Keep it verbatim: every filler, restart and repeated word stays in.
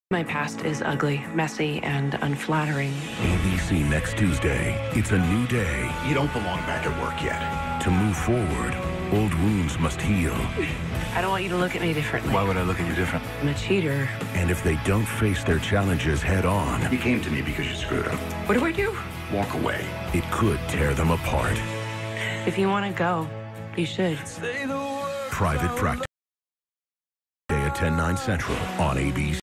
My past is ugly, messy, and unflattering. A B C next Tuesday. It's a new day. You don't belong back at work yet. To move forward, old wounds must heal. I don't want you to look at me differently. Why would I look at you different? I'm a cheater. And if they don't face their challenges head on, You came to me because you screwed up. What do I do? Walk away. it could tear them apart. If you want to go, you should. Private Practice. Day at ten, nine Central on A B C.